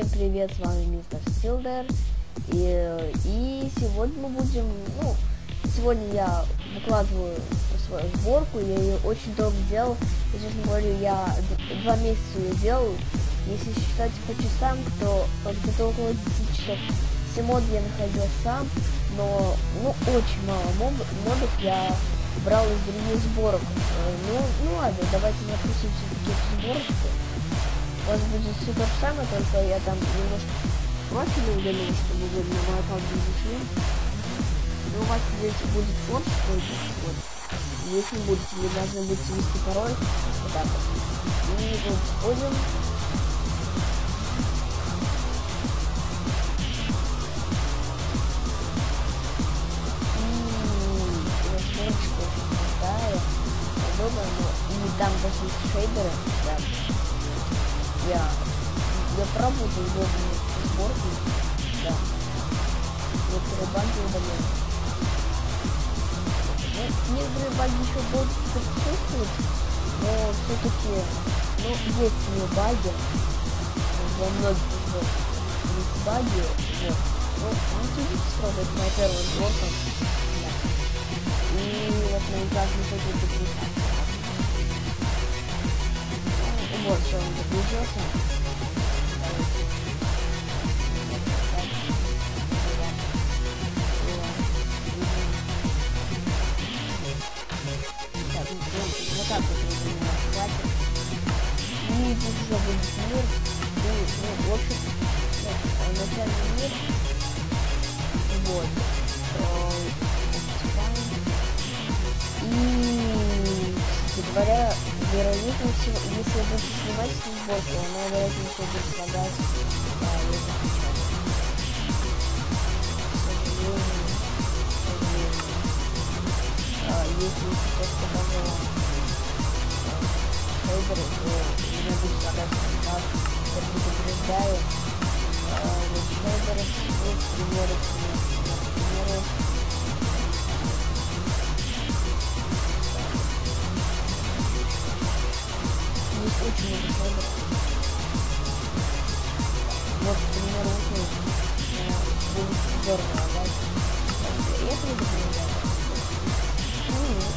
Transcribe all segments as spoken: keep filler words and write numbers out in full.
Всем привет, с вами мистер Стилдер. И, и сегодня мы будем, ну, сегодня я выкладываю свою сборку, я ее очень долго делал. И, честно говоря, я два месяца ее делал. Если считать по часам, то где-то около десяти часов. Все моды я находил сам, но, ну, очень мало мод, модов я брал из других сборок. Ну, ну ладно, давайте запустим все-таки эту сборку. У вас будет все то же самое, только я там немножко профили удалил, чтобы вы на мой аккаунт не зашли. Но у вас здесь будет форс только, вот. Если будете, вы должны будете ввести пароль, вот так вот. И вот входим. И там даже есть шейдеры, да. Я, я пробую удобные сборки, да. Некоторые баги удалил. Ну, некоторые баги еще будут присутствовать, но все-таки, ну, есть не баги, во многих сборках есть баги, вот. Ну, не судите строго, это моя первая сборка, да. И вот на каждом шаге подписаться. Вот, все, он загрузился. Так, вот так вот у меня хватит. И тут уже будет мир. И, ну, в общем, ну, начальный мир. Вот. И, кстати говоря, вероятнее всего, если я буду снимать сборку, она вероятнее всего будет лагать. Да, я закричал. К сожалению, к сожалению. А, если сейчас покажу шейдеры, то у меня будет лагать так. Я предупреждаю. А, вот шейдеры, вот примеры, примеры. Очень много шейдеров. Вот, к примеру, вот будет здорово, да? Я предупреждаю. Ну нет.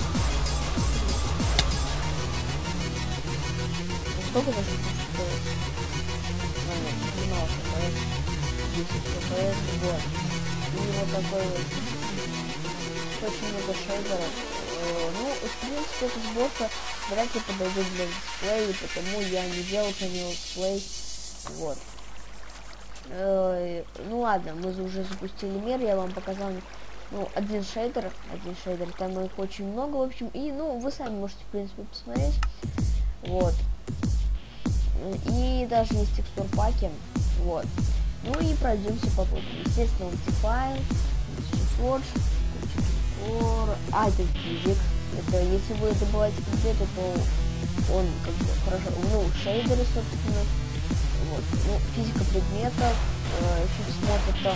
Сколько даже стоит? Ну нет, немного эф пи эс. десять эф пи эс в год. И вот такой вот. Очень много шейдеров. Ну, в принципе, эта сборка вряд ли подойдет для дисплея, потому я не делал по нему дисплей. Вот. Э, ну ладно, мы уже запустили мир, я вам показал, ну, один шейдер, один шейдер, там их очень много, в общем, и, ну, вы сами можете, в принципе, посмотреть. Вот. И даже есть текстур паки. Вот. Ну и пройдемся по пути. Естественно, Optifine, Forge, а, это физик. Это если вы добываете предметы, то он как бы хорошо. Ну, шейдеры, собственно. Вот. Ну, физика предметов. Э, фикс мод это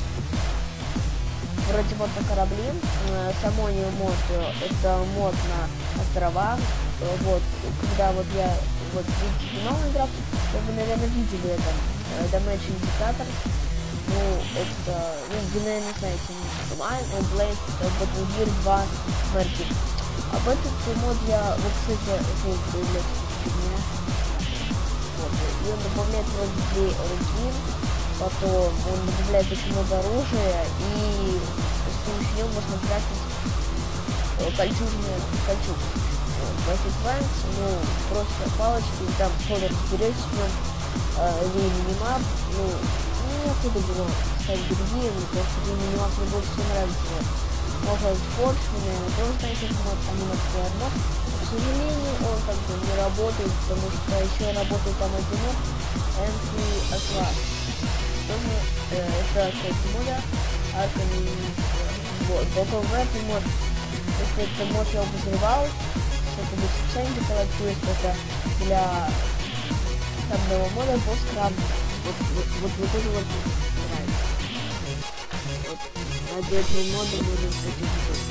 вроде мод на корабли. Э, Самония мод это мод на острова. Э, вот. Когда вот я вот видите новый игрок, то вы, наверное, видели это. Э, Damage индикатор. Ну, это, ну, вы, наверное, знаете, Mine, Blade, Battle Gear два, Mercy. Об этот мод я, вот, кстати, здесь появляется фигня. Вот, и он добавляет вроде две рукин, потом он добавляет очень много оружия, и с помощью него можно крафтить э, кольчужную кольчуг. Классик Вайнс, ну, просто палочки, там скоро разберетесь в нем, э, минимап, ну, неоткуда было ставить другие, но просто мне не больше всего нравится. Можно Forge, вы, наверное, тоже знаете, вот там немножко мод. К сожалению, он как бы не работает, потому что еще работает там один мод, Энфи Атлас. Тоже э, это часть мода, Аркани, вот, потом в этом мод, если это мод я обозревал, это будет специально диковать, то есть это для самого мода посткрам. Вот, вот, вот, вот это вот нравится. Вот, ради этого мода можно кстати видеть.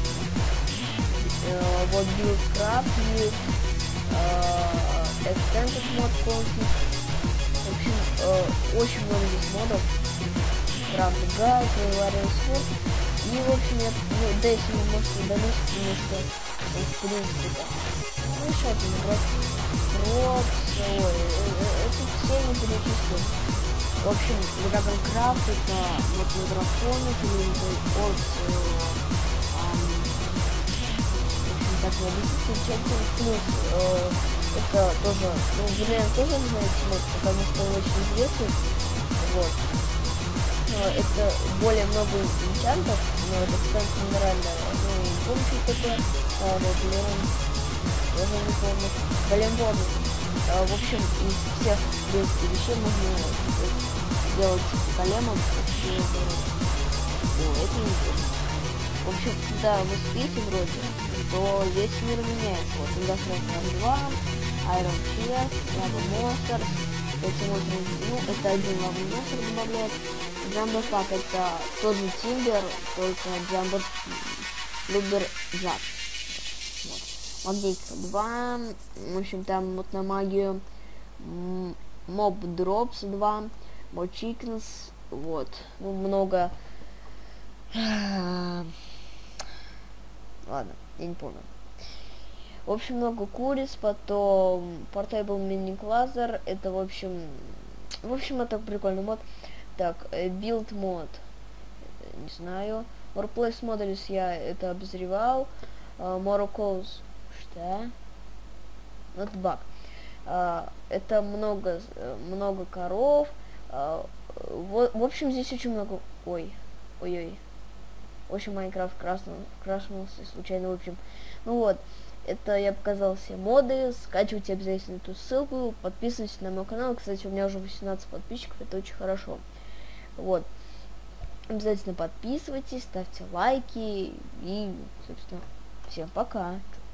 Э, вот BuildCraft есть, э, Extended mod config. В общем, э, очень много здесь модов. Правда, гайд, варил свет. И, в общем, я, ну, да, если вы можете удалить, потому что, ну, в принципе, да. Ну, мешать мне играть. Рокс, ой, э, э, это все не перечислю. В общем, Dragon Craft это вот на драконах или от, э, эм, в общем, так, на десять чекер плюс, э, это тоже, ну, вы, наверное, тоже знаете, вот, потому что он очень известный, вот. Но это более много энчантов, но это, кстати, минеральное, ну, не помню, что такое, а, вот, Леон, даже не помню, Голембон. А, в общем, из всех, в принципе, вещей можно делать големом вообще. О, это не интересно. В общем, когда вы спите вроде, то весь мир меняется. Вот, когда сразу два, Iron Chest, Lava Monster, эти монстры, ну, это один Lava Monster добавляет. Jumbo Pack это тот же Тимбер, только Jumbo Любер Джак. Вот. Магнитика два, в общем, там вот на магию Mob Drops два, More Chickens, вот, ну, много, ладно, я не помню. В общем, много куриц, потом Portable Mini Laser, это, в общем, в общем, это прикольный мод. Так, Build мод, не знаю. More Place Models я это обозревал. Uh, More Calls, что? Not bug. Uh, это много, много коров. Uh, в, в общем, здесь очень много... Ой, ой-ой. В общем, Майнкрафт крашнулся случайно, в общем. Ну вот, это я показал все моды. Скачивайте обязательно эту ссылку. Подписывайтесь на мой канал. Кстати, у меня уже восемнадцать подписчиков, это очень хорошо. Вот. Обязательно подписывайтесь, ставьте лайки. И, собственно, всем пока.